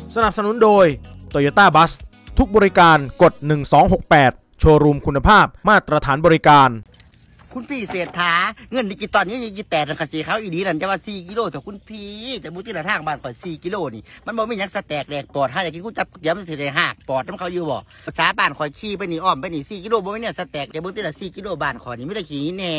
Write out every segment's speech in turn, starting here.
สนับสนุนโดย Toyota Bus ทุกบริการกด1268โชว์รูมคุณภาพมาตรฐานบริการคุณพี่เศรษฐาเงินดิจิตอลนี่ดิจิแต่ขสีเขาอีดีนั่นจะว่า4 กิโลแต่คุณพี่แต่บุตรละทางบ้านก่อน4 กิโลนี่มันบอกไม่ยังสแต็กแหลกปอดถ้าอยากกินกูจับเดี๋ยวมันสิได้หักปอดน้ำเขาอยู่บ่ภาษาบ้านคอยขี่ไปนี่อ้อมไปนี่4 กิโลบ่ไม่เนี่ยสแต็กแต่บุตรละ4 กิโลบ้านคอยนี่ไม่ได้ขี่แน่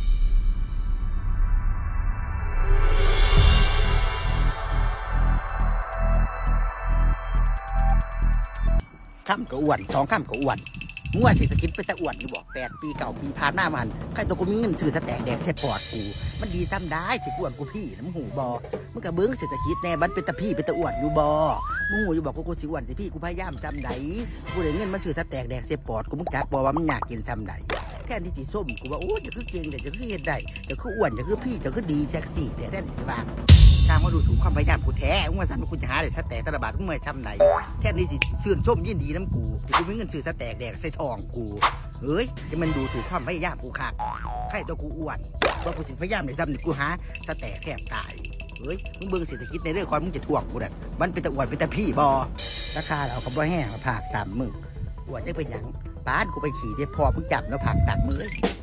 ข้ามก็อ้วน2 ข้ามก็อ้วนมึงว่าเศรษฐกิจเป็นตะอ้วนอยู่บอก8 ปี9 ปีผ่านมามันใครตัวกูมีเงินซื้อสแต็กแดกเสร็จปอดกูมันดีซ้ำได้ที่กูอ้วนกูพี่น้ำหูบอมึงกับเบิ้งเศรษฐกิจแน่บันเป็นตะพี่เป็นตะอ้วนอยู่บอมึงหูอยู่บอกกูสิอ้วนสิพี่กูพยายามซ้ำใดกูได้เงินมาซื้อสแต็กแดกเสร็จปอดกูมึงจักบอว่ามึงอยากกินซ้ำใดแค่ที่จีส้มกูว่าโอ้จะคือเก่งแต่จะคือเฮ็ดได้จะคืออ้วนจะคือพี่จะคือดีแท็กซี่แต่ได้สิบ้างทางมาดูถูกความพยายามกูแท้มึงว่าสั่นกูจะหาได้สแต็กตลาดมึงไม่ซ้ำใดแค่นี้สิชื่นชมยินดีน้ำกูที่กูมีเงินซื้อสแต็กแดกใส่ทองกูเฮ้ยจะมันดูถูกความพยายามกูขาดใครตัวกูอ้วนว่ากูสิพยายามในซ้ำนี่กูหาสแต็กแทบตายเฮ้ยมึงเบิ่งเศรษฐกิจในเรื่องความมึงจะถ่วงกูนั่นมันเป็นตะอ้วนเป็นตะพี่บอราคาเราก็บ่แห้งผักตามมึงอ้วนได้ไปยังบ้านกูไปขี่ได้พอมึงจับแล้วผักตามมือ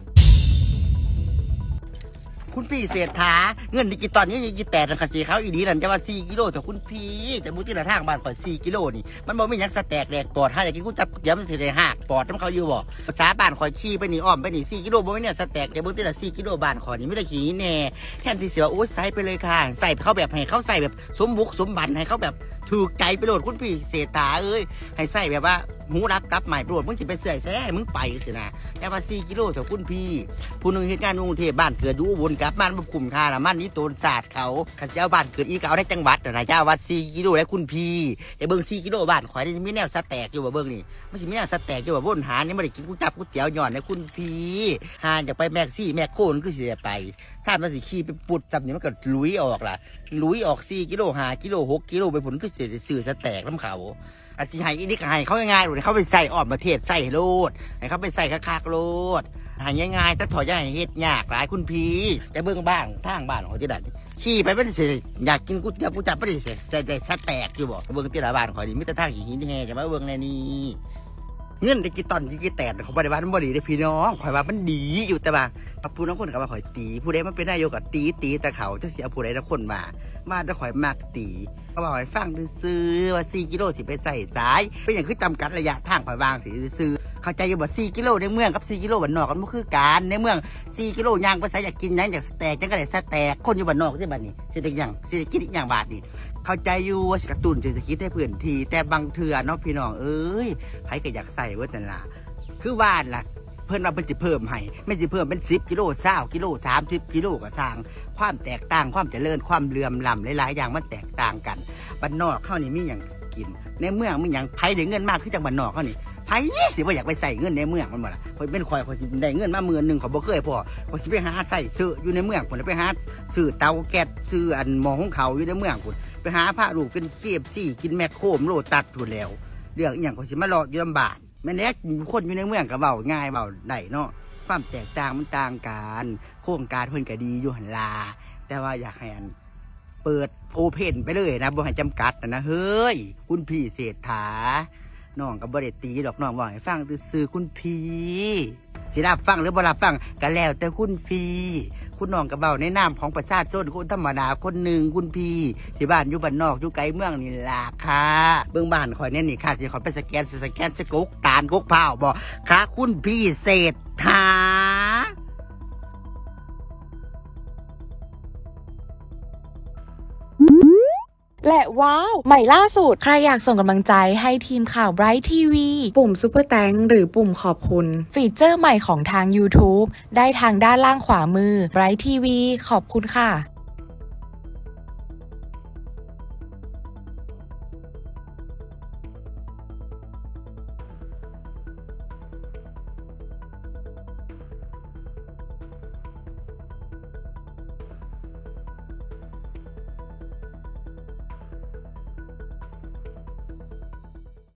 คุณพี่เศรษฐาเงินดิจิตอลนี่ดิจิแต่ขสีเขาอีดีนั่นจะว่า4 กิโลแต่คุณพี่แต่บุตรละทางบ้านก่อน4 กิโลนี่มันบอกไม่ยังสแต็กแหลกปอดถ้าอยากกินกูจับเดี๋ยวมันสิได้หักปอดน้ำเขาอยู่บ่ภาษาบ้านคอยขี่ไปนี่อ้อมไปนี่4 กิโลบ่ไม่เนี่ยสแต็กแต่บุตรละ4 กิโลบ้านคอยนี่ไม่ได้ขี่แน่แทนที่เสียโอ้ยใส่ไปเลยค่ะใส่เขาแบบให้เขาใส่แบบสมบุกสมบันให้เขาแบบถูกใจไปโหลดคุณพี่เศรษฐาเอ้ยให้ใส่แบบว่าหูรักกับใหม่โปรดมึงสิไปเสื่อยแซ่มึงไปสินะแต่ว่า4 กิโลแต่คุณพี่ผู้นึงเหตุการณ์กรุงเทพบ้านเกิดดูวนกลับบ้านบุกคุมค่าละมันนี่โตนศาสตร์เขาขันเจ้าบ้านเกิดอีกเอาได้จังหวัดนะเจ้าวัด4 กิโลแล้วคุณพี่แต่เบิ้ง4 กิโลบ้านข่อยได้มีแนวสแต็กอยู่บ่เบิ้งนี่มันสิมีแนวสแต็กอยู่บ่วนหานี่ไม่ได้กินกูจับกูเตี๋ยวหย่อนนะคุณพี่หาจากไปแม็กซี่แม็กโคนคือสิได้ไปถ้ามันสิขี่ไปปุดจับนี่มันก็ลุยออกล่ะลุยออก4 กิโล5 กิโล6 กิโลไปผลก็สิได้ซื้อสแต็กน้ำเขาอาทิตย์ให้อีนี่ก็ให้เขาง่ายๆเลยเขาไปใส่ออกมาเทศใส่โลดให้เขาไปใส่คักๆโลดให้ง่ายๆถ้าถอยย่าให้เฮ็ดยากหลายคุณพี่จะเบิ่งบ้างทางบ้านของที่ดันขี่ไปไม่ได้เสียอยากกินกูเตี๋ยวกูจับไม่ได้เสียแต่สแต็กอยู่บ่เบิ่งที่ละบ้านข่อยนี่มิตรทางหินแห่จะมาเบิ่งในนี้เงินดิจิตอลดิจิแตนของบริวารมันบ่ดีได้พี่น้องข่อยว่ามันดีอยู่แต่ว่าผู้น้องคนกับว่าข่อยตีผู้ใดมันเป็นนายกกับตีแต่เขาจะเสียผู้ใดละคนมาแต่ข่อยมากตีก็บอกให้ฟังซื้อว่า4 กิโลสิไปใส่สายเป็นอย่างคือจำกัดระยะทางข่อยวางสิซื้อเข้าใจอยู่บ่4 กิโลในเมืองกับ4 กิโลบ้านนอกกันมันคือการในเมือง4 กิโลย่างไปใส่อยากกินยังอยากสแต็กจังก็ได้สแต็กคนอยู่บ้านนอกที่บ้านนี้เศรษฐกิจอย่างบาทนี่เข้าใจอยู่ว่ากระตุ้นเศรษฐกิจให้พื้นที่แต่บางเทื่อเนาะพี่น้องเอ้ยใครก็อยากใส่เว้ยนั่นล่ะคือว่านล่ะเพิ่นว่าเพิ่นสิเพิ่มให้ไม่สิเพิ่มเป็น10 กิโล20 กิโล30 กิโลก็สร้างความแตกต่างความเจริญความเหลื่อมล้ำหลายๆอย่างมันแตกต่างกันบ้านนอกเขานี่มีอย่างกินในเมืองมีอย่างไผได้เงินมากขึ้นจากบ้านนอกเขานี่ไผสิว่าอยากไปใส่เงินในเมืองมันหมดละคอยเป็นคอยสิได้เงินมา10,000เขาบ่เคยพอคอยสิไปหาใส่ซื้ออยู่ในเมืองคนไปหาซื้อเตาแก๊สซื้ออันหม้อของเขาอยู่ในเมืองคนไปหาผ้าลูกเป็นKFCกินแมคโครโลตัดถูกแล้วเรื่องอย่างเขาสิมารออยู่ลำบากแม่นแลกคนอยู่ในเมืองก็เว้าง่ายเว้าได้เนาะความแตกต่างมันต่างกันโครงการเพิ่นก็ดีอยู่หั่นล่ะแต่ว่าอยากให้เปิดโอเพนไปเลยนะบ่ให้จำกัดนะเฮ้ยคุณพี่เศรษฐาน้องก็บ่ได้ตีดอกน้องบอกให้ฟังซื่อคุณพี่สิรับฟังหรือบ่รับฟังก็แล้วแต่คุณพี่คุณน้องก็เว้าในนามของประชาชนคนธรรมดาคนหนึ่งคุณพี่ที่บ้านอยู่บ้านนอกอยู่ไกลเมืองนี่ล่ะค่ะเบื้องบ้านข่อยเนี่ยนี่ค่ะสิขอไปสแกนสกกตาลกกเผาบ่ค่ะคุณพี่เศรษฐาและว้าวใหม่ล่าสุดใครอยากส่งกำลังใจให้ทีมข่าว Bright TV ปุ่มซุปเปอร์แตงหรือปุ่มขอบคุณฟีเจอร์ใหม่ของทาง YouTube ได้ทางด้านล่างขวามือ Bright TV ขอบคุณค่ะ